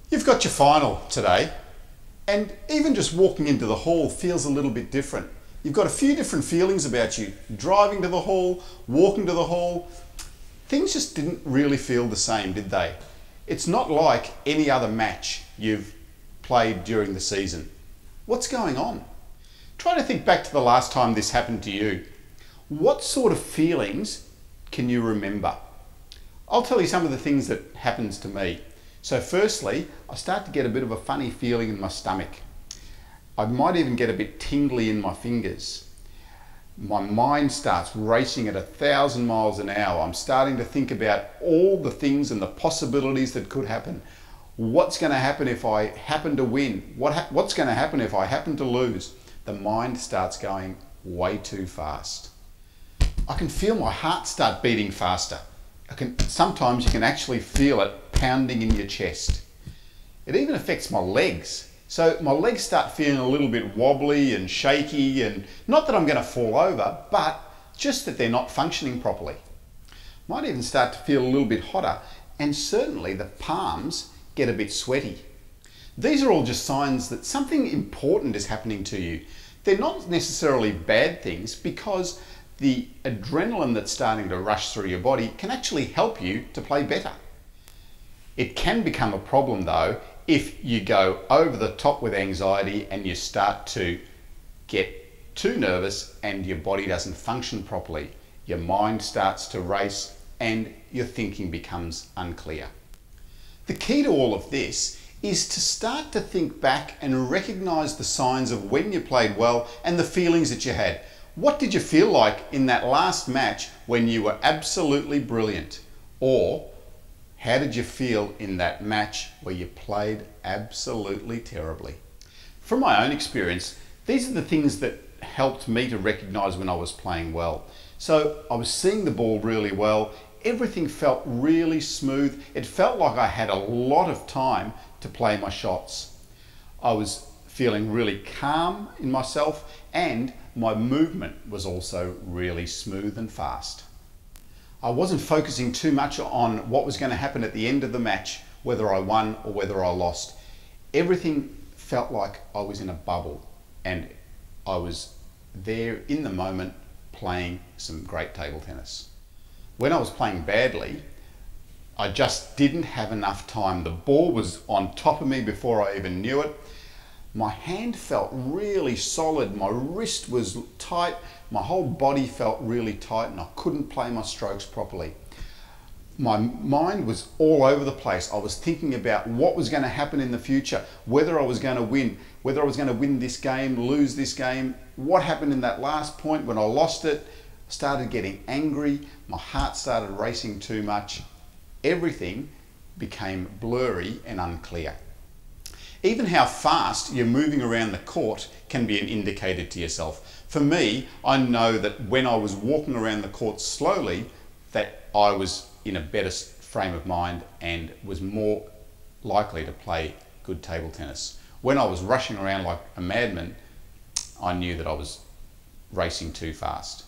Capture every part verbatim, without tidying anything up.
You've got your final today, and even just walking into the hall feels a little bit different. You've got a few different feelings about you. Driving to the hall, walking to the hall, things just didn't really feel the same, did they? It's not like any other match you've played during the season. What's going on? Try to think back to the last time this happened to you. What sort of feelings can you remember? I'll tell you some of the things that happens to me. So firstly, I start to get a bit of a funny feeling in my stomach. I might even get a bit tingly in my fingers. My mind starts racing at a thousand miles an hour. I'm starting to think about all the things and the possibilities that could happen. What's going to happen if I happen to win? What ha what's going to happen if I happen to lose? The mind starts going way too fast. I can feel my heart start beating faster. I can, sometimes you can actually feel it pounding in your chest. It even affects my legs. So my legs start feeling a little bit wobbly and shaky, and not that I'm going to fall over, but just that they're not functioning properly. Might even start to feel a little bit hotter, and certainly the palms get a bit sweaty. These are all just signs that something important is happening to you. They're not necessarily bad things, because the adrenaline that's starting to rush through your body can actually help you to play better. It can become a problem though if you go over the top with anxiety and you start to get too nervous and your body doesn't function properly. Your mind starts to race and your thinking becomes unclear. The key to all of this is to start to think back and recognize the signs of when you played well and the feelings that you had. What did you feel like in that last match when you were absolutely brilliant? Or how did you feel in that match where you played absolutely terribly? From my own experience, these are the things that helped me to recognize when I was playing well. So I was seeing the ball really well. Everything felt really smooth. It felt like I had a lot of time to play my shots. I was feeling really calm in myself, and my movement was also really smooth and fast. I wasn't focusing too much on what was going to happen at the end of the match, whether I won or whether I lost. Everything felt like I was in a bubble and I was there in the moment playing some great table tennis. When I was playing badly, I just didn't have enough time. The ball was on top of me before I even knew it. My hand felt really solid, my wrist was tight, my whole body felt really tight, and I couldn't play my strokes properly. My mind was all over the place. I was thinking about what was going to happen in the future, whether I was going to win, whether I was going to win this game, lose this game, what happened in that last point when I lost it. I started getting angry, my heart started racing too much. Everything became blurry and unclear. Even how fast you're moving around the court can be an indicator to yourself. For me, I know that when I was walking around the court slowly, that I was in a better frame of mind and was more likely to play good table tennis. When I was rushing around like a madman, I knew that I was racing too fast.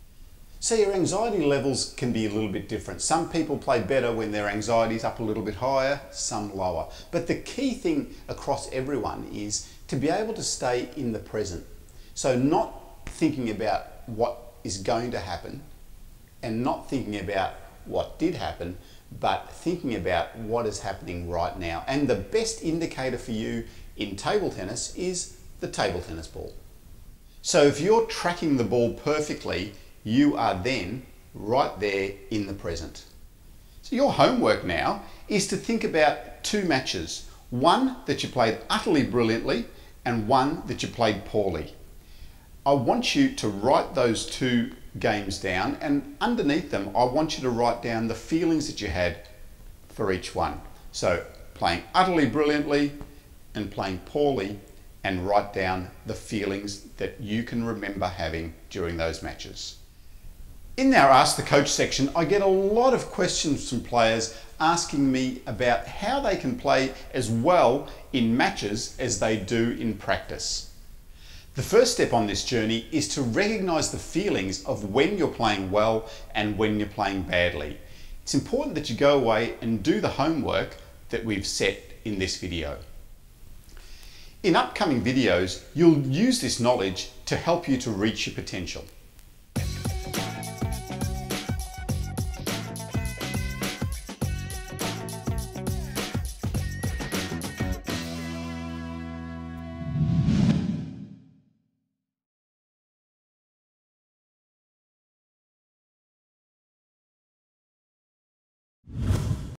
So your anxiety levels can be a little bit different. Some people play better when their anxiety is up a little bit higher, some lower. But the key thing across everyone is to be able to stay in the present. So not thinking about what is going to happen and not thinking about what did happen, but thinking about what is happening right now. And the best indicator for you in table tennis is the table tennis ball. So if you're tracking the ball perfectly, you are then right there in the present. So your homework now is to think about two matches. One that you played utterly brilliantly and one that you played poorly. I want you to write those two games down, and underneath them I want you to write down the feelings that you had for each one. So playing utterly brilliantly and playing poorly, and write down the feelings that you can remember having during those matches. In our Ask the Coach section, I get a lot of questions from players asking me about how they can play as well in matches as they do in practice. The first step on this journey is to recognize the feelings of when you're playing well and when you're playing badly. It's important that you go away and do the homework that we've set in this video. In upcoming videos, you'll use this knowledge to help you to reach your potential.